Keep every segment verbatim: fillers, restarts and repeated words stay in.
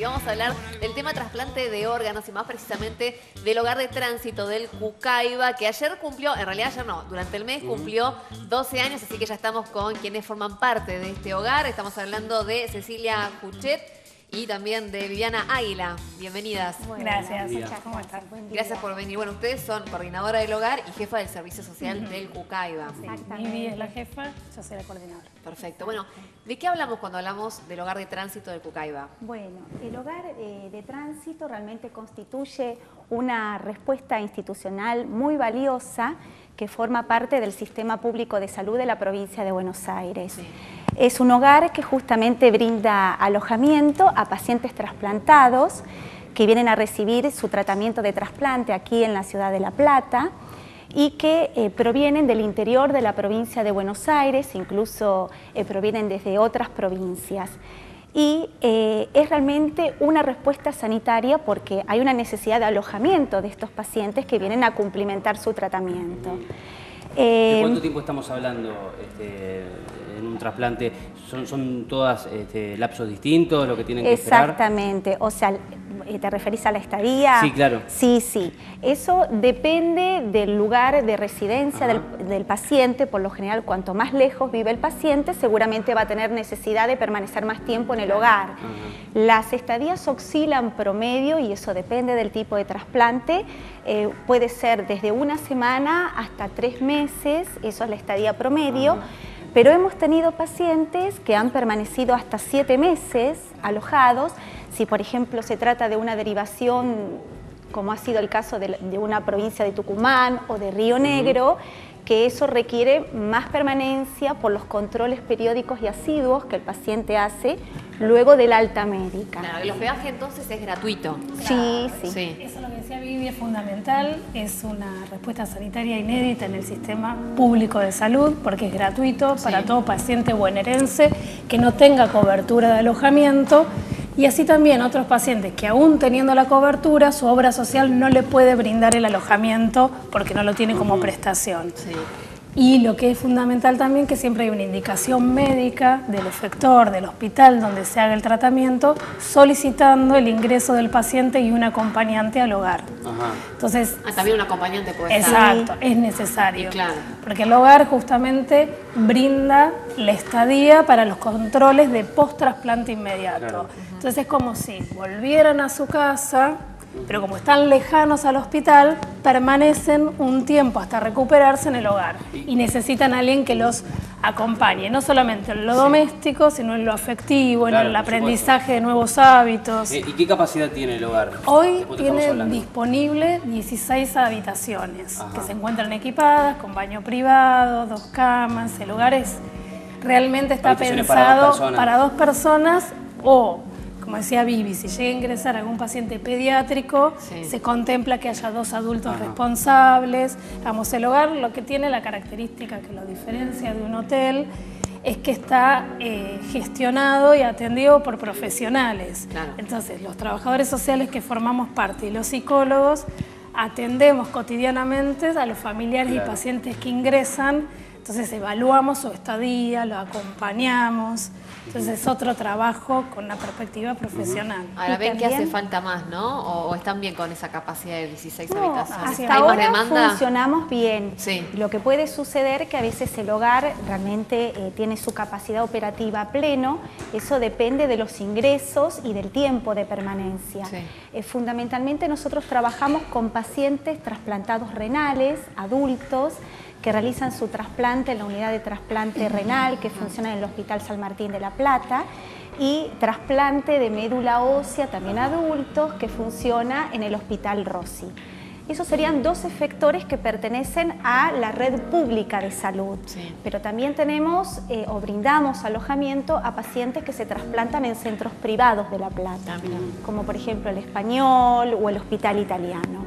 porque vamos a hablar del tema trasplante de órganos y más precisamente del hogar de tránsito del Cucaiba, que ayer cumplió, en realidad ayer no, durante el mes cumplió doce años, así que ya estamos con quienes forman parte de este hogar. Estamos hablando de Cecilia Juchet y también de Viviana Águila. Bienvenidas. Bueno, gracias. ¿Cómo están? Gracias por venir. Bueno, ustedes son coordinadora del hogar y jefa del servicio social uh-huh. del Cucaiba. Sí, Vivi es la jefa, yo soy la coordinadora. Perfecto. Bueno, ¿de qué hablamos cuando hablamos del hogar de tránsito del Cucaiba? Bueno, el hogar eh, de tránsito realmente constituye una respuesta institucional muy valiosa que forma parte del sistema público de salud de la provincia de Buenos Aires. Sí. Es un hogar que justamente brinda alojamiento a pacientes trasplantados que vienen a recibir su tratamiento de trasplante aquí en la ciudad de La Plata y que eh, provienen del interior de la provincia de Buenos Aires, incluso eh, provienen desde otras provincias. Y eh, es realmente una respuesta sanitaria porque hay una necesidad de alojamiento de estos pacientes que vienen a cumplimentar su tratamiento. ¿De cuánto tiempo estamos hablando este, en un trasplante? ¿Son, son todas este, lapsos distintos lo que tienen que esperar? Exactamente, o sea, ¿te referís a la estadía? Sí, claro. Sí, sí. Eso depende del lugar de residencia del, del paciente. Por lo general, cuanto más lejos vive el paciente, seguramente va a tener necesidad de permanecer más tiempo en el hogar. Ajá. Las estadías oscilan promedio, y eso depende del tipo de trasplante. Eh, puede ser desde una semana hasta tres meses, eso es la estadía promedio. Ajá. Pero hemos tenido pacientes que han permanecido hasta siete meses alojados. Si, por ejemplo, se trata de una derivación, como ha sido el caso de, de una provincia de Tucumán o de Río Negro, que eso requiere más permanencia por los controles periódicos y asiduos que el paciente hace luego del alta médica. Claro, el hospedaje entonces es gratuito. Sí, sí, sí. Eso es lo que decía Vivi, es fundamental, es una respuesta sanitaria inédita en el sistema público de salud porque es gratuito para sí. todo paciente bonaerense que no tenga cobertura de alojamiento. Y así también otros pacientes que aún teniendo la cobertura, su obra social no le puede brindar el alojamiento porque no lo tiene como prestación. Sí. Y lo que es fundamental también que siempre hay una indicación médica del efector, del hospital donde se haga el tratamiento, solicitando el ingreso del paciente y un acompañante al hogar. Ajá. Entonces, ah, también un acompañante puede exacto, estar. es necesario. Sí, claro. Porque el hogar justamente brinda la estadía para los controles de post-trasplante inmediato. Claro. Entonces es como si volvieran a su casa, pero como están lejanos al hospital, permanecen un tiempo hasta recuperarse en el hogar y necesitan a alguien que los acompañe, no solamente en lo sí. doméstico, sino en lo afectivo, claro, en el aprendizaje de nuevos hábitos. ¿Y qué capacidad tiene el hogar? Hoy tiene disponible dieciséis habitaciones Ajá. que se encuentran equipadas con baño privado, dos camas. El hogar es, realmente está pensado para dos, para dos personas o... Como decía Vivi, si llega a ingresar algún paciente pediátrico, sí. se contempla que haya dos adultos Ajá. responsables. Vamos, el hogar lo que tiene la característica que lo diferencia de un hotel es que está eh, gestionado y atendido por profesionales. Claro. Entonces, los trabajadores sociales que formamos parte y los psicólogos atendemos cotidianamente a los familiares claro. y pacientes que ingresan. Entonces evaluamos su estadía, lo acompañamos. Entonces es otro trabajo con una perspectiva profesional. Ahora ven que hace falta más, ¿no? ¿O, o están bien con esa capacidad de dieciséis no, habitaciones? Hasta ahora demanda? funcionamos bien. Sí. Lo que puede suceder es que a veces el hogar realmente eh, tiene su capacidad operativa a pleno. Eso depende de los ingresos y del tiempo de permanencia. Sí. Eh, fundamentalmente nosotros trabajamos con pacientes trasplantados renales, adultos, que realizan su trasplante en la unidad de trasplante renal que funciona en el Hospital San Martín de La Plata y trasplante de médula ósea también adultos que funciona en el Hospital Rossi. Esos serían dos efectores que pertenecen a la red pública de salud, sí. pero también tenemos eh, o brindamos alojamiento a pacientes que se trasplantan en centros privados de La Plata, también. como por ejemplo el Español o el Hospital Italiano.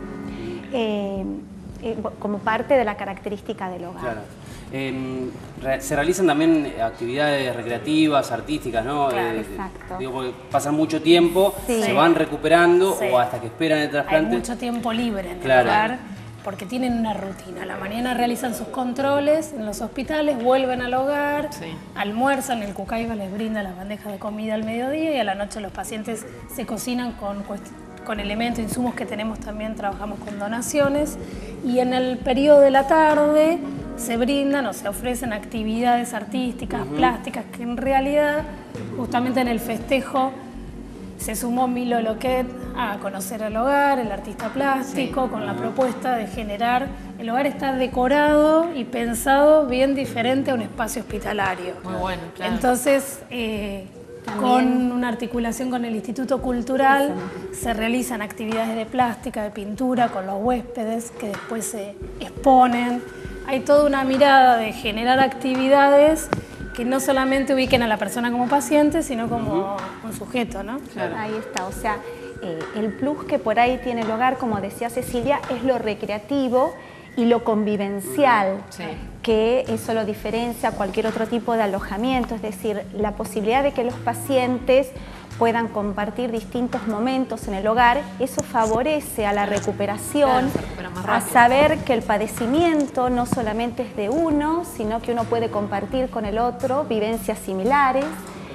Eh, como parte de la característica del hogar. Claro. Eh, se realizan también actividades recreativas, artísticas, ¿no? Claro, eh, exacto. Digo, porque pasan mucho tiempo, sí. se van recuperando sí. o hasta que esperan el trasplante. Hay mucho tiempo libre en claro. el hogar, porque tienen una rutina. A la mañana realizan sus controles en los hospitales, vuelven al hogar, sí. almuerzan, el Cucaiba les brinda las bandejas de comida al mediodía y a la noche los pacientes se cocinan con, con elementos, insumos que tenemos también, trabajamos con donaciones, y en el periodo de la tarde se brindan o se ofrecen actividades artísticas, uh-huh. plásticas, que en realidad justamente en el festejo se sumó Milo Loquet a conocer el hogar, el artista plástico, sí. con la propuesta de generar, el hogar está decorado y pensado bien diferente a un espacio hospitalario. Muy bueno, claro. Entonces, eh, con una articulación con el Instituto Cultural, sí. se realizan actividades de plástica, de pintura con los huéspedes que después se exponen. Hay toda una mirada de generar actividades que no solamente ubiquen a la persona como paciente, sino como uh-huh. un sujeto, ¿no? Claro. Ahí está, o sea, eh, el plus que por ahí tiene el hogar, como decía Cecilia, es lo recreativo y lo convivencial, uh-huh. sí. que eso lo diferencia a cualquier otro tipo de alojamiento, es decir, la posibilidad de que los pacientes puedan compartir distintos momentos en el hogar, eso favorece a la recuperación, claro, a saber que el padecimiento no solamente es de uno, sino que uno puede compartir con el otro vivencias similares.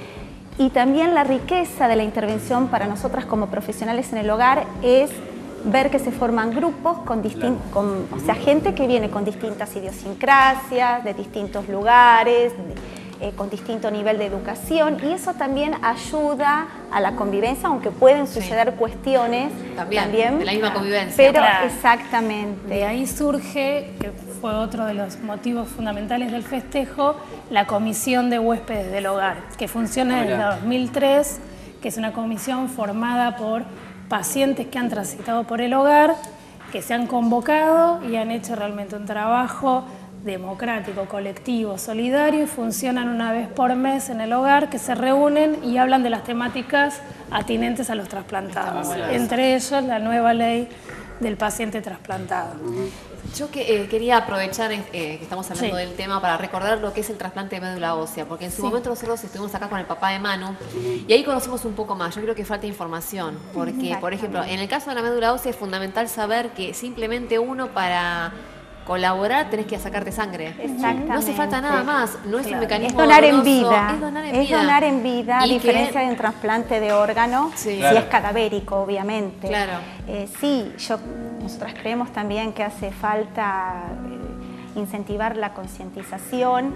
Y también la riqueza de la intervención para nosotras como profesionales en el hogar es ver que se forman grupos con distintos, con, o sea, gente que viene con distintas idiosincrasias, de distintos lugares, de, Eh, con distinto nivel de educación, y eso también ayuda a la convivencia, aunque pueden suceder sí. cuestiones también, también de la misma convivencia. Pero claro. exactamente. De ahí surge, que fue otro de los motivos fundamentales del festejo, la Comisión de Huéspedes del Hogar, que funciona desde dos mil tres, que es una comisión formada por pacientes que han transitado por el hogar, que se han convocado y han hecho realmente un trabajo democrático, colectivo, solidario, y funcionan una vez por mes en el hogar, que se reúnen y hablan de las temáticas atinentes a los trasplantados, entre ellos la nueva ley del paciente trasplantado. Yo que, eh, quería aprovechar eh, que estamos hablando sí. del tema para recordar lo que es el trasplante de médula ósea, porque en su sí. momento nosotros estuvimos acá con el papá de Manu y ahí conocimos un poco más. Yo creo que falta información, porque por ejemplo, en el caso de la médula ósea es fundamental saber que simplemente uno para colaborar tenés que sacarte sangre. Exactamente. No hace falta nada más, no es claro. un mecanismo es donar doloroso, en vida. Es donar en es vida. Donar en vida, a y diferencia que... de un trasplante de órgano, sí. si claro. es cadavérico, obviamente. Claro. Eh, sí, yo, nosotras creemos también que hace falta eh, incentivar la concientización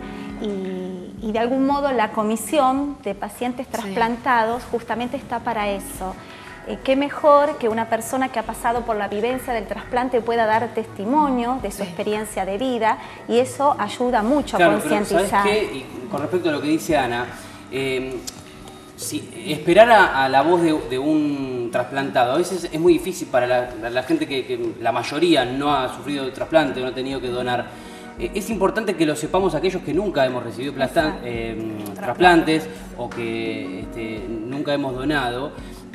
y, y de algún modo la comisión de pacientes trasplantados sí. justamente está para eso. Eh, qué mejor que una persona que ha pasado por la vivencia del trasplante pueda dar testimonio de su sí. experiencia de vida, y eso ayuda mucho claro, a concientizar. ¿Sabes qué? Y con respecto a lo que dice Ana, eh, si, esperar a, a la voz de, de un trasplantado a veces es muy difícil para la, la gente que, que la mayoría no ha sufrido trasplante o no ha tenido que donar. Eh, es importante que lo sepamos aquellos que nunca hemos recibido eh, trasplantes o que este, nunca hemos donado.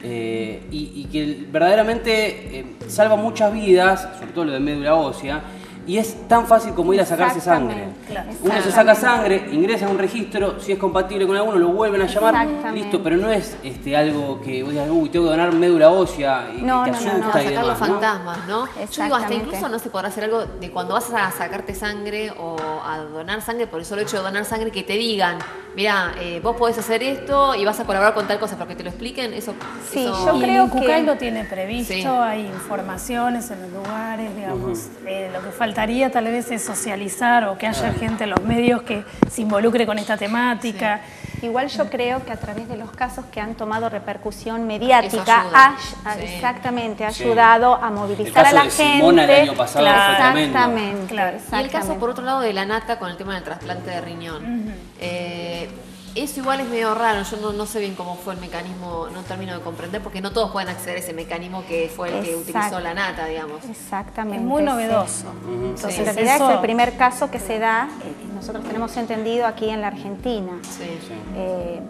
Eh, y, y que verdaderamente eh, salva muchas vidas, sobre todo lo de médula ósea, y es tan fácil como ir a sacarse sangre. Claro. Uno se saca sangre, ingresa a un registro, si es compatible con alguno lo vuelven a llamar, listo, pero no es este, algo que vos digas, uy, tengo que donar médula ósea y no, te no, asusta no, no, no, y sacar demás, los fantasmas, ¿no? Yo digo, hasta incluso no se podrá hacer algo de cuando vas a sacarte sangre o a donar sangre, por el solo hecho de donar sangre, que te digan, mira, eh, vos podés hacer esto y vas a colaborar con tal cosa, pero que te lo expliquen, eso... Sí, eso... yo y creo el Cucay que... lo tiene previsto, sí. hay informaciones en los lugares, digamos, uh-huh. eh, lo que faltaría tal vez es socializar o que haya uh-huh. gente en los medios que se involucre con esta temática. Sí. Igual yo creo que a través de los casos que han tomado repercusión mediática, ha, sí. exactamente, ha sí. ayudado a movilizar a la de gente. Simona el año pasado claro, fue exactamente, claro. exactamente. Y el caso, por otro lado, de la Nata con el tema del trasplante de riñón. Uh-huh. eh, Eso igual es medio raro, yo no, no sé bien cómo fue el mecanismo, no termino de comprender, porque no todos pueden acceder a ese mecanismo que fue el que Exacto. utilizó la Nata, digamos. Exactamente. Es muy novedoso. Sí. Entonces, en realidad eso... es el primer caso que se da, eh, nosotros tenemos entendido aquí en la Argentina. Sí. sí. Eh,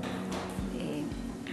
eh,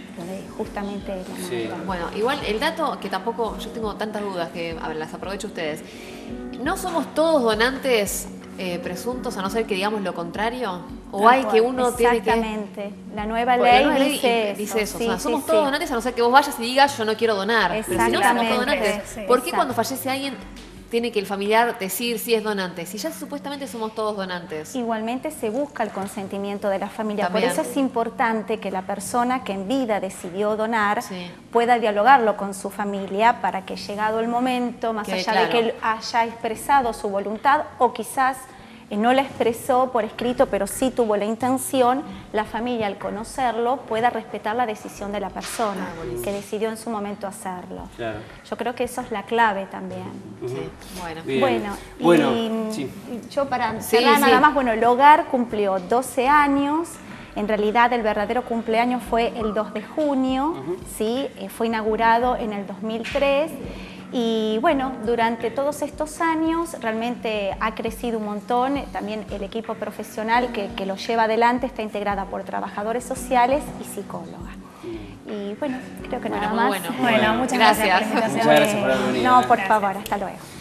justamente la sí. Bueno, igual el dato que tampoco, yo tengo tantas dudas que, a ver, las aprovecho ustedes. ¿No somos todos donantes eh, presuntos, a no ser que digamos lo contrario? ¿O hay que uno tiene que...? Exactamente. La nueva Porque ley, la nueva ley dice eso. Dice eso. Sí, o sea, somos sí, todos sí. donantes, a no ser que vos vayas y digas yo no quiero donar. Pero si no somos todos donantes, sí, ¿por qué exacto. cuando fallece alguien tiene que el familiar decir si es donante? Si ya supuestamente somos todos donantes. Igualmente se busca el consentimiento de la familia. También. Por eso es importante que la persona que en vida decidió donar sí. pueda dialogarlo con su familia para que llegado el momento, más Quede allá claro. de que él haya expresado su voluntad o quizás eh, no la expresó por escrito, pero sí tuvo la intención, la familia al conocerlo pueda respetar la decisión de la persona ah, que decidió en su momento hacerlo. Claro. Yo creo que eso es la clave también. Uh-huh. Sí, bueno. Bien. Bueno, bueno y sí. yo para sí, cerrar sí. nada más, bueno, el hogar cumplió doce años. En realidad el verdadero cumpleaños fue el dos de junio, uh-huh. ¿sí? Eh, fue inaugurado en el dos mil tres y bueno, durante todos estos años realmente ha crecido un montón. También el equipo profesional que, que lo lleva adelante está integrada por trabajadores sociales y psicólogas. Y bueno, creo que bueno, nada muy más. Bueno, bueno, bueno, muchas gracias. gracias por la invitación. Muchas gracias por haber venido. No, ¿eh? por Gracias. favor, hasta luego.